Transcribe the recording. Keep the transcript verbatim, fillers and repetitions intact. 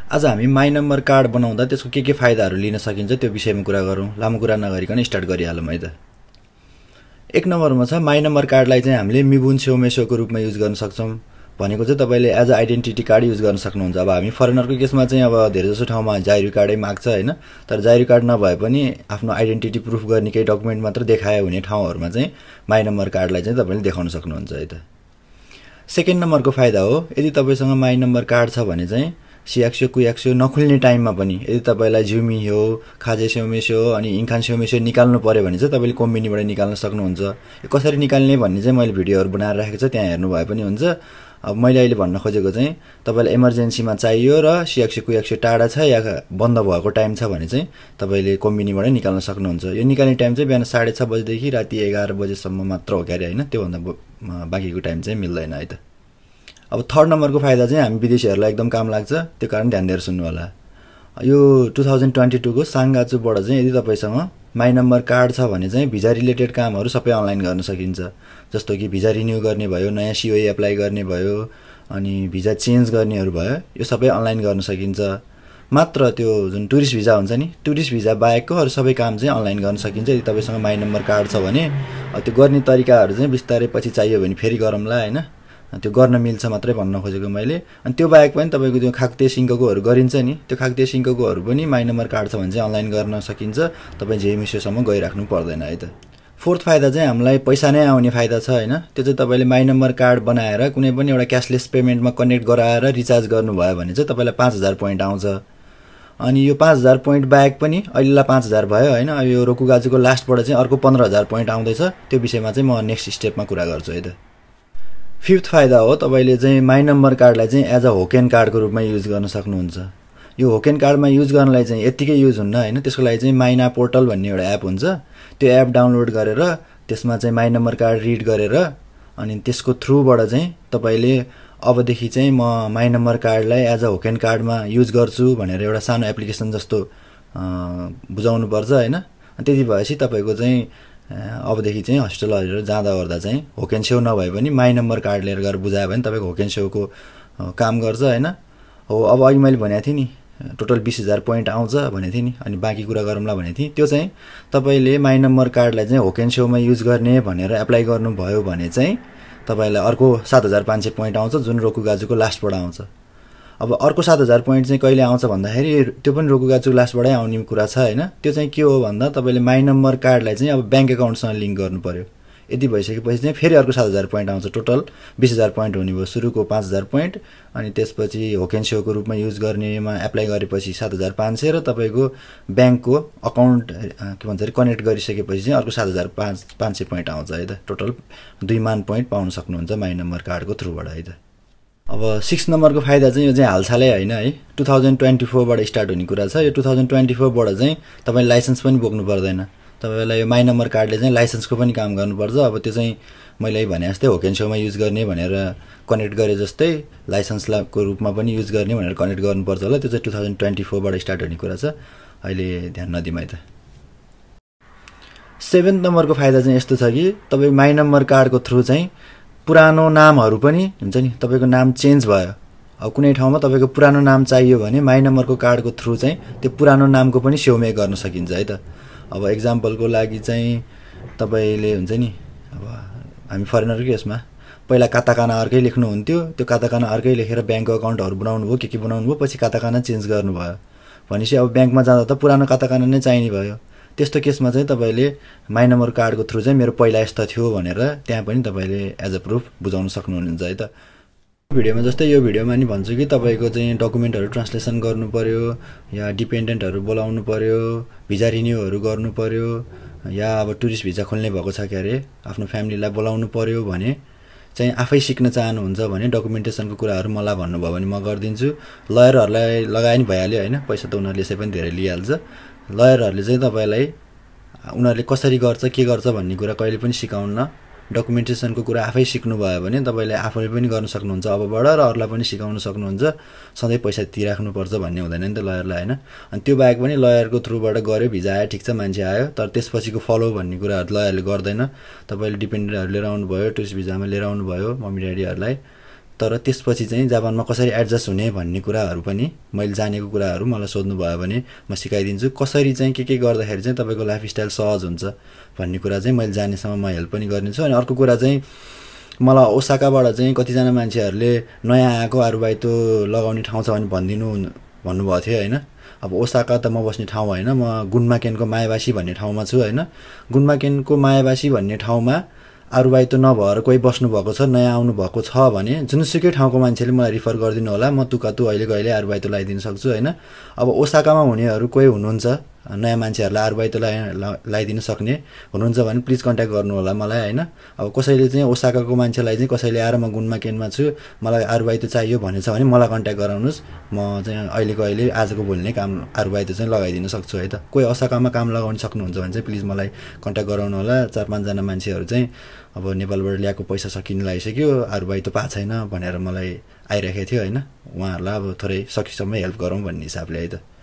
आज हामी my number card बनाउँदा त्यसको के के फाइदाहरू लिन सकिन्छ त्यो विषयमा कुरा गरौँ। लामो कुरा नगरिकन स्टार्ट गरिहालौँ है त। एक नम्बरमा छ माई नम्बर कार्डलाई चाहिँ हामीले मिबुन सेउमेसोको रूपमा युज गर्न सक्छौँ। भनेको चाहिँ तपाईले as a identity card use गर्न सक्नुहुन्छ। अब हामी फरेनरको केसमा चाहिँ अब धेरै जसो ठाउँमा जाइरी कार्डै माग्छ हैन, तर जाइरी कार्ड नभए पनि आफ्नो आइडेन्टिटी प्रुफ गर्ने केही डकुमेन्ट मात्र देखाए हुने ठाउँहरुमा चाहिँ माई नम्बर कार्डलाई चाहिँ तपाईले देखाउन सक्नुहुन्छ है त। सेकेन्ड नम्बरको फाइदा हो, यदि तपाईसँग माई नम्बर कार्ड छ भने चाहिँ सियाक्सो कुयाक्सो नखुल्ने टाइममा पनि यदि तपाईलाई झुमी हो, खाजे सेउमेसो अनि इन्खान सेउमेसो निकाल्नु पर्यो भने चाहिँ तपाईले कोम्बिनीबाट निकाल्न सक्नुहुन्छ। यो कसरी निकाल्ने भन्ने चाहिँ मैले भिडियोहरु बनाएर राखेको छ, त्यहाँ हेर्नु भए पनि हुन्छ। अब मैले अहिले भन्न खोजेको चाहिँ तपाईलाई इमर्जेन्सीमा चाहियो र सियाक्सो कुयाक्सो टाढा छ या बन्द भएको टाइम छ भने चाहिँ तपाईले कोम्बिनीबाट निकाल्न सक्नुहुन्छ। यो निकाल्ने टाइम चाहिँ बिहान साढे छ बजेदेखि राति एघार बजेसम्म मात्र हो क्यारे हैन, त्यो भन्दा बाँकीको टाइम चाहिँ मिल्दैन है त। अब थर्ड नम्बरको फाइदा चाहिँ हामी विदेशीहरुलाई एकदम काम लाग्छ, त्यो कारण ध्यान दिएर सुन्नु होला। यो टु थाउजन्ड ट्वेन्टी टू को सांगाचुबाट चाहिँ यदि तपाईसँग माई नम्बर कार्ड छ भने चाहिँ भिजा रिलेटेड कामहरु सबै अनलाइन गर्न सकिन्छ। जस्तो कि भिजा रिन्यू गर्ने भयो, नयाँ सीओए एप्लाई गर्ने भयो, अनि भिजा चेन्ज गर्नेहरु भयो, यो सबै अनलाइन गर्न सकिन्छ। मात्र त्यो जुन टुरिस्ट भिजा हुन्छ नि, टुरिस्ट भिजा बाहेकको अरु सबै काम चाहिँ अनलाइन गर्न सकिन्छ यदि तपाईसँग माई नम्बर कार्ड छ भने। त्यो गर्ने तरिकाहरु चाहिँ बिस्तारै पछि चाहियो भने फेरि गरौँला हैन, त्यो गर्न मिल्छ मात्रै भन्न खोजेको मैले। अनि त्यो बाहेक पनि तपाईको त्यो खाक्ते सिंहकोहरु गरिन्छ नि, त्यो खाक्ते सिंहकोहरु पनि माई नम्बर कार्ड छ भने चाहिँ अनलाइन गर्न सकिन्छ। तपाई जेएमएसओसम्म गइराख्नु पर्दैन है त। फोर्थ फाइदा चाहिँ हामीलाई पैसा नै आउने फाइदा छ हैन, त्यो चाहिँ तपाईले माई नम्बर कार्ड बनाएर कुनै पनि एउटा क्याशलेस पेमेन्टमा कनेक्ट गराएर रिचार्ज गर्नुभयो भने चाहिँ तपाईलाई पाँच हजार पोइन्ट आउँछ। अनि यो पाँच हजार पोइन्ट बाहेक पनि अहिलेलाई पाँच हजार भयो हैन, अब यो रोकुगाजुको लास्टबाट चाहिँ अर्को पन्ध्र हजार पोइन्ट आउँदैछ। त्यो विषयमा चाहिँ म नेक्स्ट स्टेपमा कुरा गर्छु है त। फिफ्थ फाइदा हो, तपाईले चाहिँ माई नम्बर कार्डलाई चाहिँ एज अ होकेन कार्डको रूपमा युज गर्न सक्नुहुन्छ। यो होकेन कार्डमा युज गर्नलाई चाहिँ यतिकै युज हुन्न हैन, त्यसको लागि चाहिँ माइना पोर्टल भन्ने एउटा एप हुन्छ। त्यो एप डाउनलोड गरेर त्यसमा चाहिँ माई नम्बर कार्ड रिड गरेर अनि त्यसको थ्रुबाट चाहिँ तपाईले अबदेखि चाहिँ म माई नम्बर कार्डलाई एज अ होकेन कार्डमा युज गर्छु भनेर एउटा सानो एप्लिकेसन जस्तो बुझाउनु पर्छ हैन। त्यति भएपछि तपाईको चाहिँ अबदेखि चाहिँ हस्पिटलहरुतिर जाँदा गर्दा चाहिँ होकेन सेउ नभए पनि माई नम्बर कार्ड लिएर गएर बुझायो भने तपाईको होकेन सेउको काम गर्छ हैन। हो अब अघि मैले भनेको थिएँ नि टोटल बीस हजार पोइन्ट आउँछ भनेको थिएँ नि, अनि बाँकी कुरा गरौँला भनेको थिएँ। त्यो चाहिँ तपाईले माई नम्बर कार्डलाई चाहिँ होकेन सेउमा युज गर्ने भनेर एप्लाई गर्नुभयो भने चाहिँ तपाईलाई अर्को सात हजार पाँच सय पोइन्ट आउँछ, जुन रोकुगाजुको लास्टबाट आउँछ। अब अर्को सात हजार पोइन्ट चाहिँ कहिले आउँछ भन्दाखेरि त्यो पनि रोकुगाजुको लास्टबाटै आउने कुरा छ हैन। त्यो चाहिँ के हो भन्दा तपाईले माई नम्बर कार्डलाई चाहिँ अब ब्याङ्क एकाउन्टसँग लिंक गर्नु पर्यो। यदि भइसकेपछि चाहिँ फेरि अर्को सात हजार पोइन्ट आउँछ। टोटल बीस हजार पोइन्ट हुने भयो, सुरुको पाँच हजार पोइन्ट, अनि त्यसपछि होकेन सेउको रूपमा युज गर्नेमा एप्लाई गरेपछि सात हजार पाँच सय र तपाईको ब्याङ्कको अकाउन्ट के भन्छ रे कनेक्ट गरिसकेपछि चाहिँ अर्को सात हजार पाँच सय पोइन्ट आउँछ है त। टोटल दुई मान पोइन्ट पाउन सक्नुहुन्छ माई नम्बर कार्डको थ्रुबाट है त। अब सिक्स नम्बरको फाइदा चाहिँ यो चाहिँ हालसालै हैन है, टु थाउजन्ड ट्वेन्टी फोर बाट स्टार्ट हुने कुरा छ। यो टु थाउजन्ड ट्वेन्टी फोर बाट चाहिँ तपाईले लाइसेन्स पनि बोक्नु पर्दैन। तपाईलाई यो माई नम्बर कार्डले चाहिँ लाइसेन्सको पनि काम गर्नुपर्छ। अब त्यो चाहिँ मैले भने जस्तै होकेन सेउमा युज गर्ने भनेर कनेक्ट गरे जस्तै लाइसेन्सको रूपमा पनि युज गर्ने भनेर कनेक्ट गर्नुपर्छ होला। त्यो चाहिँ टु थाउजन्ड ट्वेन्टी फोर बाट स्टार्ट हुने कुरा छ, अहिले ध्यान नदिउँ है त। सेभेन्थ नम्बरको फाइदा चाहिँ यस्तो छ कि तपाई माई नम्बर कार्डको थ्रु चाहिँ पुरानो नामहरु पनि हुन्छ नि, तपाईको नाम चेन्ज भयो, अब कुनै ठाउँमा तपाईको पुरानो नाम चाहियो भने माई नम्बरको कार्डको थ्रु चाहिँ त्यो पुरानो नामको पनि सेउमे गर्न सकिन्छ है त। अब एक्जाम्पलको लागि चाहिँ तपाईले हुन्छ नि, अब हामी फरेनरको केसमा पहिला काताकाना अर्कै लेख्नु हुन्थ्यो, त्यो काताकाना अर्कै लेखेर ब्याङ्क अकाउन्टहरु बनाउनु भयो, के के बनाउनु भयो, पछि काताकाना चेन्ज गर्नु भयो भनेपछि अब ब्याङ्कमा जाँदा त पुरानो काताकाना नै चाहिने भयो। त्यस्तो केसमा चाहिँ तपाईले माई नम्बर कार्डको थ्रु चाहिँ मेरो पहिला यस्तो थियो भनेर त्यहाँ पनि तपाईले एज अ प्रुफ बुझाउन सक्नुहुन्छ है त। भिडियोमा जस्तै यो भिडियोमा नि भन्छु कि तपाईको चाहिँ डकुमेन्टहरु ट्रान्सलेसन गर्नु पर्यो, या डिपेन्डेन्टहरु बोलाउनु पर्यो, भिजा रिन्युहरु गर्नु पर्यो, या अब टुरिस्ट भिजा खोल्ने भएको छ क्यारे आफ्नो फ्यामिलीलाई बोलाउनु पर्यो भने चाहिँ आफै सिक्न चाहनुहुन्छ भने डकुमेन्टेसनको कुराहरु मलाई भन्नुभयो भने म गर्दिन्छु। लयरहरुलाई लगाए नि भइहाल्यो हैन, पैसा त उनीहरुले यसै पनि धेरै लिइहाल्छ। लयरहरुले चाहिँ तपाईलाई उनीहरुले कसरी गर्छ के गर्छ भन्ने कुरा कहिले पनि सिकाउन्न। डकुमेन्टेसनको कुरा आफै सिक्नु भयो भने तपाईले आफैले पनि गर्न सक्नुहुन्छ अबबाट, र अरूलाई पनि सिकाउन सक्नुहुन्छ। सधैँ पैसा तिराख्नु पर्छ भन्ने हुँदैन नि त लयरलाई हैन। अनि त्यो बाहेक पनि लयरको थ्रुबाट गर्यो, भिजा आयो ठीक छ, मान्छे आयो, तर त्यसपछिको फलो भन्ने कुराहरु लयरले गर्दैन। तपाईले डिपेन्डेन्टहरु लिएर आउनु भयो, टुरिस्ट भिजामा लिएर आउनु भयो मम्मी ड्याडीहरुलाई, तर त्यसपछि चाहिँ जापानमा कसरी एडजस्ट हुने भन्ने कुराहरू पनि मैले जानेको कुराहरू मलाई सोध्नुभयो भने म सिकाइदिन्छु। कसरी चाहिँ के के गर्दाखेरि चाहिँ तपाईँको लाइफस्टाइल सहज हुन्छ भन्ने कुरा चाहिँ मैले जानेसम्म म हेल्प पनि गरिदिन्छु। अनि अर्को कुरा चाहिँ मलाई ओसाकाबाट चाहिँ कतिजना मान्छेहरूले नयाँ आएको आरुबाइतो लगाउने ठाउँ छ भने भनिदिनु भन्नुभएको थियो होइन। अब ओसाका त म बस्ने ठाउँ होइन, म गुन्माकेनको मायाबासी भन्ने ठाउँमा छु होइन। गुन्माकेनको मायाबासी भन्ने ठाउँमा आरुबाइतो नभएर कोही बस्नुभएको छ, नयाँ आउनुभएको छ भने जुनसुकै ठाउँको मान्छेले मलाई रिफर गरिदिनु होला, म तुकातु अहिलेको अहिले आरुबाइतो लगाइदिन सक्छु होइन। अब ओसाकामा हुनेहरू कोही हुनुहुन्छ नयाँ मान्छेहरूलाई आरुबाइतो ला लगाइदिन सक्ने हुनुहुन्छ भने प्लिज कन्ट्याक्ट गर्नु होला मलाई होइन। अब कसैले चाहिँ ओसाकाको मान्छेलाई चाहिँ कसैले आएर म गुन्माकेनमा छु मलाई आरुबाइतो चाहियो भनेछ भने मलाई कन्ट्याक्ट गराउनुहोस्, म चाहिँ अहिलेको अहिले आजको भोलि नै काम आरुबाइतो चाहिँ लगाइदिन सक्छु है त। कोही ओसाकामा काम लगाउन सक्नुहुन्छ भने चाहिँ प्लिज मलाई कन्ट्याक्ट गराउनु होला। चार पाँचजना मान्छेहरू चाहिँ अब नेपालबाट ल्याएको पैसा सकिन लागिसक्यो, आरुबाइतो पाएको छैन भनेर मलाई आइरहेको थियो होइन। उहाँहरूलाई अब थोरै सकेसम्म हेल्प गरौँ भन्ने हिसाबले है त।